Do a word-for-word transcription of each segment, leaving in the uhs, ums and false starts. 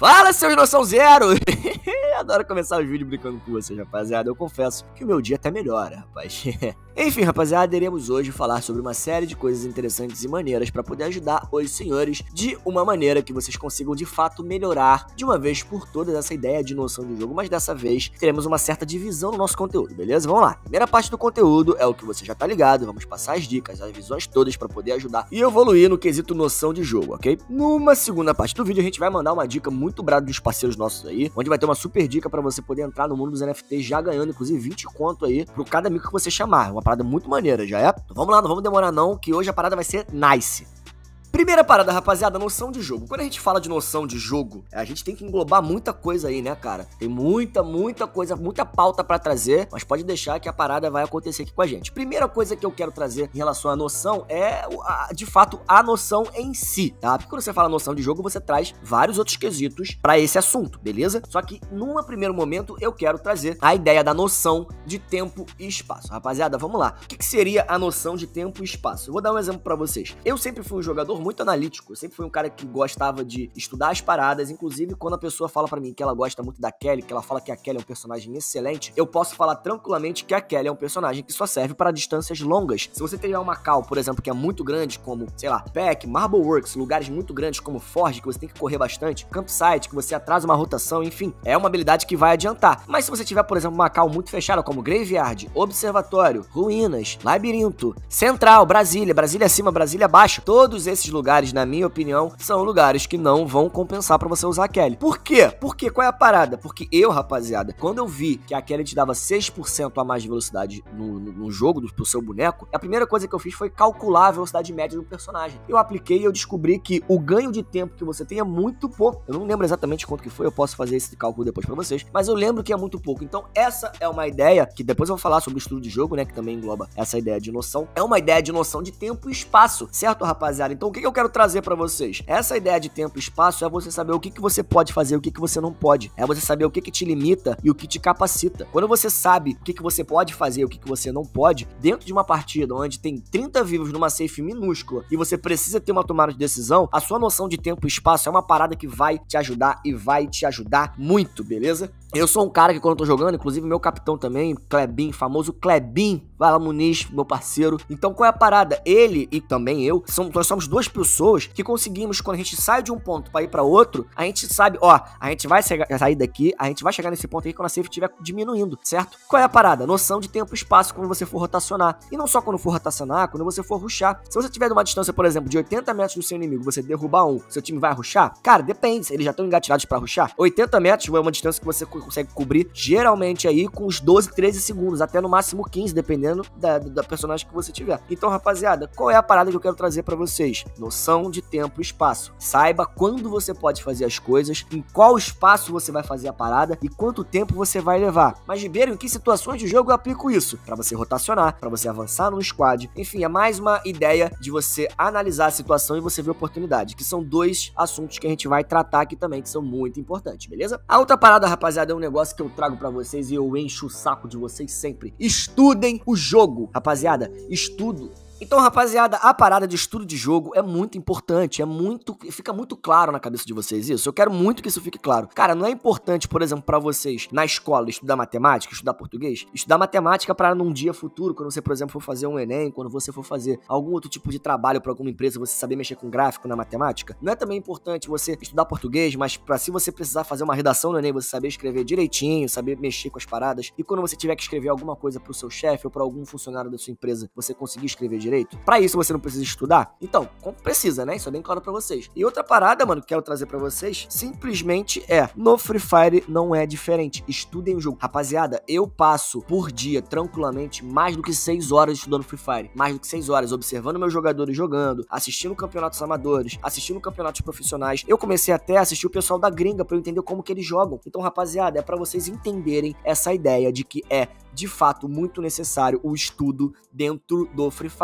Fala, seus noção zero! Adoro começar os vídeos brincando com vocês, rapaziada. Eu confesso que o meu dia até melhora, rapaz. Enfim, rapaziada, iremos hoje falar sobre uma série de coisas interessantes e maneiras para poder ajudar os senhores de uma maneira que vocês consigam de fato melhorar de uma vez por todas essa ideia de noção de jogo, mas dessa vez teremos uma certa divisão no nosso conteúdo, beleza? Vamos lá. Primeira parte do conteúdo é o que você já tá ligado, vamos passar as dicas, as visões todas para poder ajudar e evoluir no quesito noção de jogo, ok? Numa segunda parte do vídeo a gente vai mandar uma dica muito brada dos parceiros nossos aí, onde vai ter uma super dica para você poder entrar no mundo dos N F Ts já ganhando inclusive vinte conto aí pro cada amigo que você chamar. Uma parada muito maneira, já é? Então vamos lá, não vamos demorar não, que hoje a parada vai ser nice. Primeira parada, rapaziada, noção de jogo. Quando a gente fala de noção de jogo, a gente tem que englobar muita coisa aí, né, cara? Tem muita, muita coisa, muita pauta pra trazer, mas pode deixar que a parada vai acontecer aqui com a gente. Primeira coisa que eu quero trazer em relação à noção é, de fato, a noção em si, tá? Porque quando você fala noção de jogo, você traz vários outros quesitos pra esse assunto, beleza? Só que, num primeiro momento, eu quero trazer a ideia da noção de tempo e espaço. Rapaziada, vamos lá. O que que seria a noção de tempo e espaço? Eu vou dar um exemplo pra vocês. Eu sempre fui um jogador muito analítico, eu sempre fui um cara que gostava de estudar as paradas, inclusive quando a pessoa fala pra mim que ela gosta muito da Kelly, que ela fala que a Kelly é um personagem excelente, eu posso falar tranquilamente que a Kelly é um personagem que só serve para distâncias longas. Se você tiver uma call, por exemplo, que é muito grande, como, sei lá, Pack, Marble Works, lugares muito grandes como Forge, que você tem que correr bastante, Campsite, que você atrasa uma rotação, enfim, é uma habilidade que vai adiantar. Mas se você tiver, por exemplo, uma call muito fechada, como Graveyard, Observatório, Ruínas, Labirinto, Central, Brasília, Brasília acima, Brasília abaixo, todos esses lugares, na minha opinião, são lugares que não vão compensar pra você usar a Kelly. Por quê? Porque qual é a parada? Porque eu, rapaziada, quando eu vi que a Kelly te dava seis por cento a mais de velocidade no, no, no jogo, do, pro seu boneco, a primeira coisa que eu fiz foi calcular a velocidade média do personagem. Eu apliquei e eu descobri que o ganho de tempo que você tem é muito pouco. Eu não lembro exatamente quanto que foi, eu posso fazer esse cálculo depois pra vocês, mas eu lembro que é muito pouco. Então essa é uma ideia, que depois eu vou falar sobre o estudo de jogo, né, que também engloba essa ideia de noção. É uma ideia de noção de tempo e espaço, certo, rapaziada? Então o que, que eu quero trazer pra vocês? Essa ideia de tempo e espaço é você saber o que, que você pode fazer e o que, que você não pode. É você saber o que, que te limita e o que te capacita. Quando você sabe o que, que você pode fazer e o que, que você não pode, dentro de uma partida onde tem trinta vivos numa safe minúscula e você precisa ter uma tomada de decisão, a sua noção de tempo e espaço é uma parada que vai te ajudar e vai te ajudar muito, beleza? Eu sou um cara que quando eu tô jogando, inclusive meu capitão também, Klebin, famoso Klebin, Vala Muniz, meu parceiro. Então qual é a parada? Ele e também eu, são, nós somos duas pessoas que conseguimos, quando a gente sai de um ponto pra ir pra outro, a gente sabe, ó, a gente vai sair daqui, a gente vai chegar nesse ponto aqui quando a safe estiver diminuindo, certo? Qual é a parada? Noção de tempo e espaço quando você for rotacionar. E não só quando for rotacionar, quando você for rushar. Se você tiver numa distância, por exemplo, de oitenta metros do seu inimigo, você derrubar um, seu time vai rushar? Cara, depende, eles já estão engatilhados pra rushar. oitenta metros é uma distância que você consegue cobrir, geralmente aí com uns doze, treze segundos, até no máximo quinze, dependendo da, da personagem que você tiver. Então, rapaziada, qual é a parada que eu quero trazer pra vocês? Noção de tempo e espaço. Saiba quando você pode fazer as coisas, em qual espaço você vai fazer a parada e quanto tempo você vai levar. Mas, Ribeiro, em que situações de jogo eu aplico isso? Pra você rotacionar, pra você avançar no squad. Enfim, é mais uma ideia de você analisar a situação e você ver a oportunidade, que são dois assuntos que a gente vai tratar aqui também, que são muito importantes, beleza? A outra parada, rapaziada, é um negócio que eu trago pra vocês e eu encho o saco de vocês sempre. Estudem o jogo. Rapaziada, estudo. Então, rapaziada, a parada de estudo de jogo é muito importante, é muito, fica muito claro na cabeça de vocês isso. Eu quero muito que isso fique claro. Cara, não é importante, por exemplo, pra vocês na escola estudar matemática, estudar português, estudar matemática para num dia futuro, quando você, por exemplo, for fazer um Enem, quando você for fazer algum outro tipo de trabalho para alguma empresa, você saber mexer com gráfico na matemática. Não é também importante você estudar português, mas para se você precisar fazer uma redação no Enem, você saber escrever direitinho, saber mexer com as paradas. E quando você tiver que escrever alguma coisa pro seu chefe ou para algum funcionário da sua empresa, você conseguir escrever direito. Pra isso você não precisa estudar? Então, como precisa, né? Isso é bem claro pra vocês. E outra parada, mano, que quero trazer pra vocês, simplesmente é, no Free Fire não é diferente. Estudem o jogo. Rapaziada, eu passo por dia, tranquilamente, mais do que seis horas estudando Free Fire. Mais do que seis horas, observando meus jogadores jogando, assistindo campeonatos amadores, assistindo campeonatos profissionais. Eu comecei até a assistir o pessoal da gringa pra eu entender como que eles jogam. Então, rapaziada, é pra vocês entenderem essa ideia de que é, de fato, muito necessário o estudo dentro do Free Fire.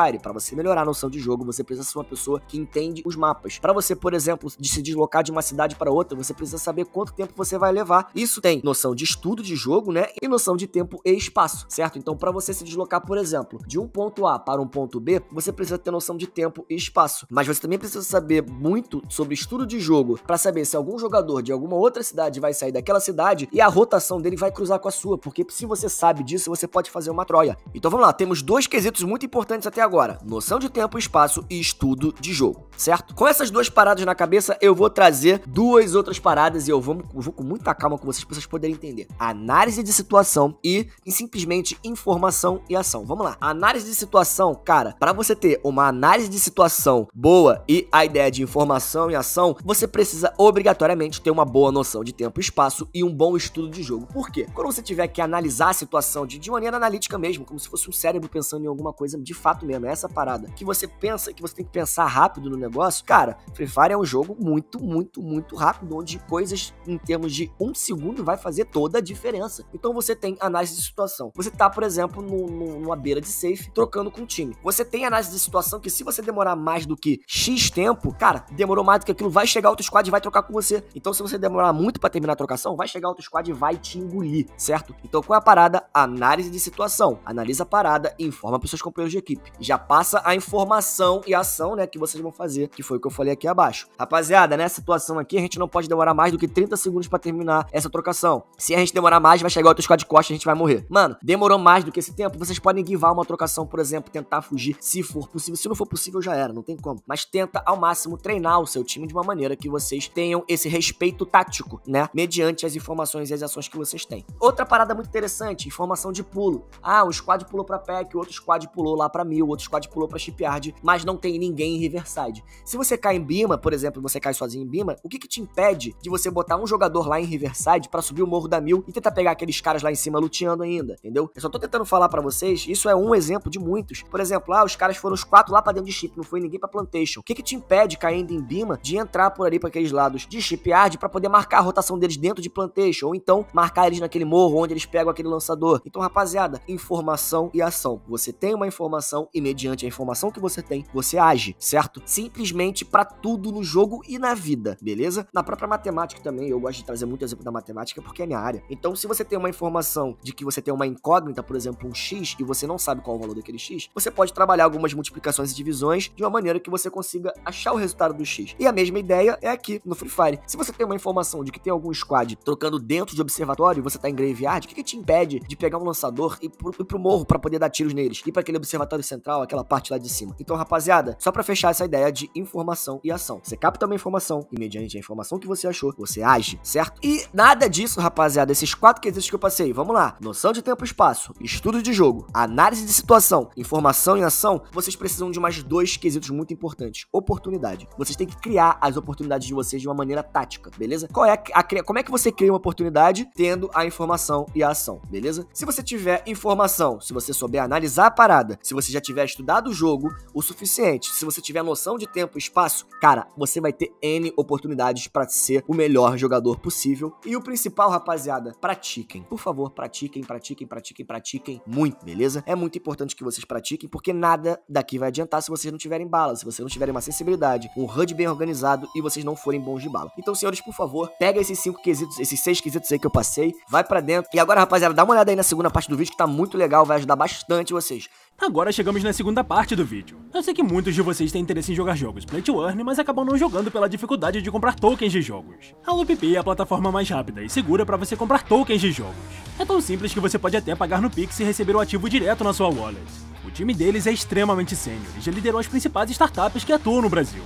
Fire. Para você melhorar a noção de jogo, você precisa ser uma pessoa que entende os mapas. Para você, por exemplo, de se deslocar de uma cidade para outra, você precisa saber quanto tempo você vai levar. Isso tem noção de estudo de jogo, né? E noção de tempo e espaço, certo? Então, para você se deslocar, por exemplo, de um ponto A para um ponto B, você precisa ter noção de tempo e espaço. Mas você também precisa saber muito sobre estudo de jogo para saber se algum jogador de alguma outra cidade vai sair daquela cidade e a rotação dele vai cruzar com a sua, porque se você sabe disso, você pode fazer uma Troia. Então vamos lá, temos dois quesitos muito importantes até agora: noção de tempo, espaço e estudo de jogo, certo? Com essas duas paradas na cabeça, eu vou trazer duas outras paradas e eu vou, eu vou com muita calma com vocês para vocês poderem entender. Análise de situação e, e simplesmente informação e ação. Vamos lá. Análise de situação, cara, para você ter uma análise de situação boa e a ideia de informação e ação, você precisa obrigatoriamente ter uma boa noção de tempo e espaço e um bom estudo de jogo. Por quê? Quando você tiver que analisar a situação de, de maneira analítica mesmo, como se fosse um cérebro pensando em alguma coisa de fato mesmo, é essa parada, que você pensa, que você tem que pensar rápido no negócio, cara, Free Fire é um jogo muito, muito, muito rápido, onde coisas em termos de um segundo vai fazer toda a diferença. Então você tem análise de situação. Você tá, por exemplo, no, no, numa beira de safe, trocando com o time. Você tem análise de situação que se você demorar mais do que X tempo, cara, demorou mais do que aquilo, vai chegar outro squad e vai trocar com você. Então se você demorar muito pra terminar a trocação, vai chegar outro squad e vai te engolir, certo? Então qual é a parada? Análise de situação. Analisa a parada e informa pros seus companheiros de equipe. Já passa a informação e a ação, né, que vocês vão fazer, que foi o que eu falei aqui abaixo. Rapaziada, nessa situação aqui, a gente não pode demorar mais do que trinta segundos pra terminar essa trocação. Se a gente demorar mais, vai chegar outro squad de costa e a gente vai morrer. Mano, demorou mais do que esse tempo, vocês podem guivar uma trocação, por exemplo, tentar fugir, se for possível. Se não for possível, já era, não tem como. Mas tenta, ao máximo, treinar o seu time de uma maneira que vocês tenham esse respeito tático, né? Mediante as informações e as ações que vocês têm. Outra parada muito interessante, informação de pulo. Ah, um squad pulou pra pack, o outro squad pulou lá pra mil, o outro squad pulou pra shipyard, mas não tem ninguém em Riverside. Se você cai em Bima, por exemplo, você cai sozinho em Bima, o que que te impede de você botar um jogador lá em Riverside pra subir o morro da mil e tentar pegar aqueles caras lá em cima luteando ainda, entendeu? Eu só tô tentando falar pra vocês, isso é um exemplo de muitos. Por exemplo, ah, os caras foram os quatro lá pra dentro de chip, não foi ninguém pra plantation. O que que te impede, caindo em Bima, de entrar por ali pra aqueles lados de shipyard pra poder marcar a rotação deles dentro de plantation, ou então marcar eles naquele morro onde eles pegam aquele lançador? Então, rapaziada, informação e ação. Você tem uma informação e mediante a informação que você tem, você age, certo? Simplesmente pra tudo no jogo e na vida, beleza? Na própria matemática também, eu gosto de trazer muito exemplo da matemática porque é minha área. Então, se você tem uma informação de que você tem uma incógnita, por exemplo, um X, e você não sabe qual é o valor daquele X, você pode trabalhar algumas multiplicações e divisões de uma maneira que você consiga achar o resultado do X. E a mesma ideia é aqui no Free Fire. Se você tem uma informação de que tem algum squad trocando dentro de observatório e você tá em graveyard, o que, que te impede de pegar um lançador e ir pro, ir pro morro pra poder dar tiros neles? Ir pra aquele observatório central, aquela parte lá de cima. Então, rapaziada, só pra fechar essa ideia de informação e ação. Você capta uma informação e mediante a informação que você achou, você age, certo? E nada disso, rapaziada, esses quatro quesitos que eu passei, vamos lá. Noção de tempo e espaço, estudo de jogo, análise de situação, informação e ação, vocês precisam de mais dois quesitos muito importantes. Oportunidade. Vocês têm que criar as oportunidades de vocês de uma maneira tática, beleza? Qual é a, a, como é que você cria uma oportunidade? Tendo a informação e a ação, beleza? Se você tiver informação, se você souber analisar a parada, se você já tiver estudado o jogo o suficiente, se você tiver noção de tempo e espaço, cara, você vai ter N oportunidades pra ser o melhor jogador possível. E o principal, rapaziada, pratiquem. Por favor, pratiquem, pratiquem, pratiquem, pratiquem muito, beleza? É muito importante que vocês pratiquem, porque nada daqui vai adiantar se vocês não tiverem bala, se vocês não tiverem uma sensibilidade, um H U D bem organizado e vocês não forem bons de bala. Então, senhores, por favor, pega esses cinco quesitos, esses seis quesitos aí que eu passei, vai pra dentro. E agora, rapaziada, dá uma olhada aí na segunda parte do vídeo que tá muito legal, vai ajudar bastante vocês. Agora chegamos na segunda parte do vídeo. Eu sei que muitos de vocês têm interesse em jogar jogos Play to Earn, mas acabam não jogando pela dificuldade de comprar tokens de jogos. A LoopPay é a plataforma mais rápida e segura para você comprar tokens de jogos. É tão simples que você pode até pagar no Pix e receber o ativo direto na sua wallet. O time deles é extremamente sênior e já liderou as principais startups que atuam no Brasil.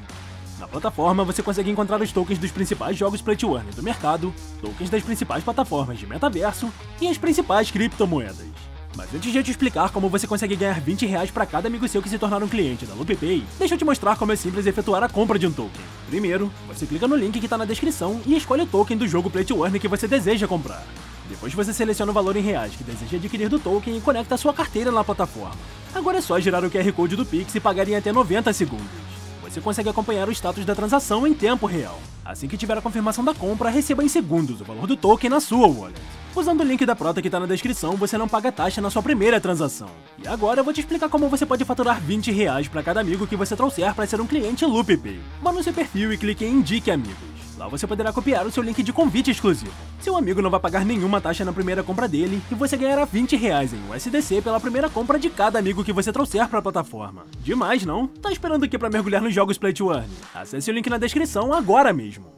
Na plataforma você consegue encontrar os tokens dos principais jogos Play to Earn do mercado, tokens das principais plataformas de metaverso e as principais criptomoedas. Mas antes de eu te explicar como você consegue ganhar vinte reais para cada amigo seu que se tornar um cliente da LoopPay, deixa eu te mostrar como é simples efetuar a compra de um token. Primeiro, você clica no link que está na descrição e escolhe o token do jogo Play to Earn que você deseja comprar. Depois você seleciona o valor em reais que deseja adquirir do token e conecta a sua carteira na plataforma. Agora é só girar o Q R Code do Pix e pagar em até noventa segundos. você consegue acompanhar o status da transação em tempo real. Assim que tiver a confirmação da compra, receba em segundos o valor do token na sua wallet. Usando o link da Prota que tá na descrição, você não paga taxa na sua primeira transação. E agora eu vou te explicar como você pode faturar vinte reais para cada amigo que você trouxer para ser um cliente LoopPay. Vá no seu perfil e clique em Indique Amigos. Lá você poderá copiar o seu link de convite exclusivo. Seu amigo não vai pagar nenhuma taxa na primeira compra dele e você ganhará vinte reais em U S D C pela primeira compra de cada amigo que você trouxer para a plataforma. Demais, não? Tá esperando o que para mergulhar nos jogos Play to Earn? Acesse o link na descrição agora mesmo.